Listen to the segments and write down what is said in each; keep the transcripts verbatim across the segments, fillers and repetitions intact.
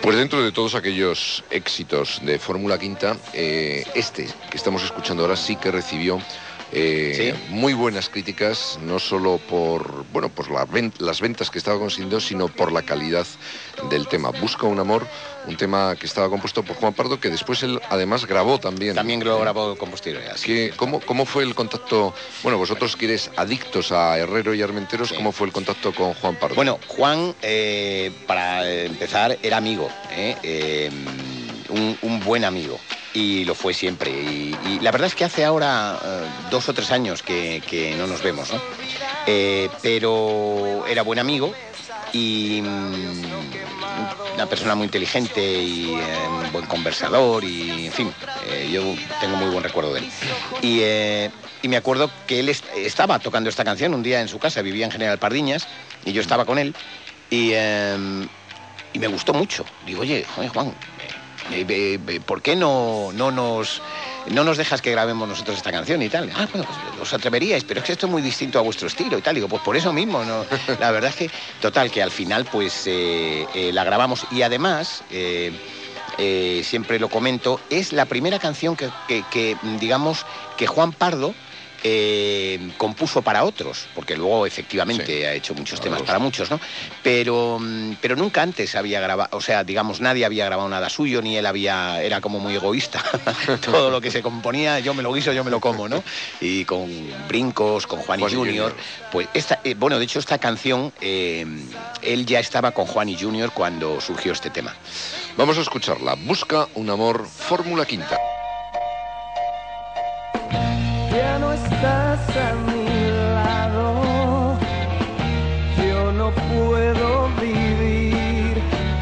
Pues dentro de todos aquellos éxitos de Fórmula Quinta, eh, este que estamos escuchando ahora sí que recibió eh, ¿Sí? muy buenas críticas, no solo por bueno, pues la ven las ventas que estaba consiguiendo, sino por la calidad del tema. Busca un amor, un tema que estaba compuesto por Juan Pardo, que después él además grabó también. También lo grabó con posterioridad. ¿Qué, cómo, ¿Cómo fue el contacto? Bueno, vosotros que eres adictos a Herrero y Armenteros, sí. ¿Cómo fue el contacto con Juan Pardo? Bueno, Juan, eh, para empezar, era amigo, ¿eh? Eh, un, un buen amigo. Y lo fue siempre. Y, y la verdad es que hace ahora eh, dos o tres años que, que no nos vemos, ¿no? Eh, pero era buen amigo y mm, una persona muy inteligente y eh, un buen conversador y, en fin, eh, yo tengo muy buen recuerdo de él. Y, eh, y me acuerdo que él est estaba tocando esta canción un día en su casa, vivía en General Pardiñas, y yo estaba con él y, eh, y me gustó mucho. Digo, oye, oye Juan, Eh, eh, eh, ¿por qué no, no, nos, no nos dejas que grabemos nosotros esta canción y tal? Ah, bueno, pues os atreveríais, pero es que esto es muy distinto a vuestro estilo y tal. Digo, pues por eso mismo, ¿no? La verdad es que, total, que al final pues eh, eh, la grabamos y además, eh, eh, siempre lo comento, es la primera canción que, que, que digamos, que Juan Pardo Eh, compuso para otros, porque luego efectivamente sí, ha hecho muchos temas para muchos, ¿no? Pero, pero nunca antes había grabado, o sea, digamos, nadie había grabado nada suyo, ni él había, era como muy egoísta. Todo lo que se componía, yo me lo guiso, yo me lo como, ¿no? Y con Brincos, con Juan, Juan y Junior, Junior, pues esta, eh, bueno, de hecho esta canción, eh, él ya estaba con Juan y Junior cuando surgió este tema. Vamos a escucharla. Busca un amor, Fórmula Quinta. Ya no estás a mi lado, yo no puedo vivir.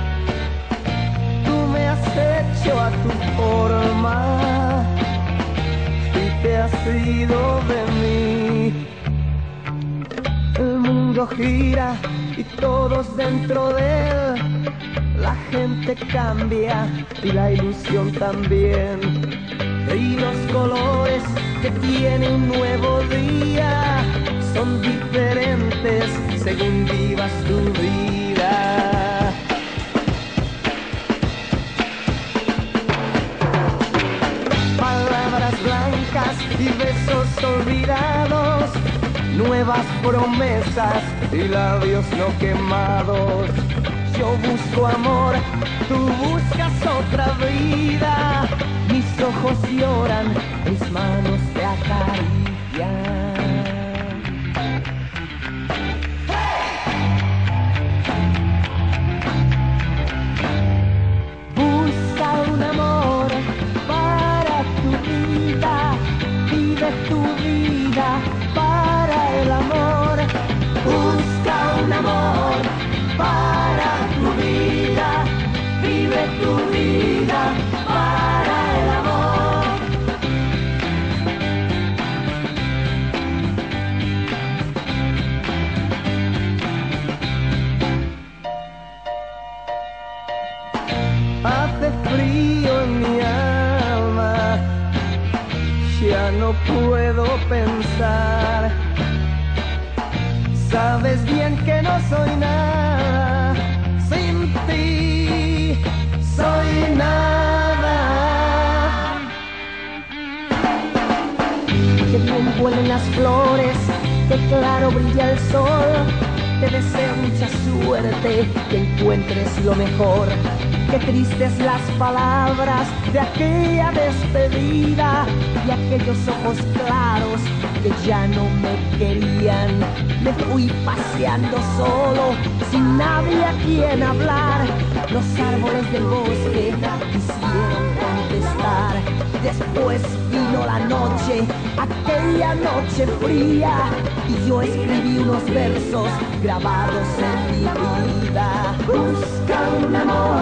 Tú me has hecho a tu forma y te has ido de mí. El mundo gira y todos dentro de él. La gente cambia y la ilusión también. Y los colores que tiene un nuevo día son diferentes según vivas tu vida. Palabras blancas y besos olvidados, nuevas promesas y labios no quemados. Yo busco amor, tú buscas otra vida. Mis ojos lloran, mis manos te acarician. Busca un amor para tu vida, vive tu vida para el amor. Busca un amor para tu vida, vive tu vida para el amor. Hace frío en mi alma, ya no puedo pensar. Sabes bien que no soy nada sin ti, soy nada. Que bien huelen las flores, que claro brilla el sol. Te deseo mucha suerte, que encuentres lo mejor. Qué tristes las palabras de aquella despedida y aquellos ojos claros que ya no me querían. Me fui paseando solo, sin nadie a quien hablar. Los árboles del bosque quisieron contestar. Después vino la noche, aquella noche fría, y yo escribí unos versos grabados en mi vida. Busca un amor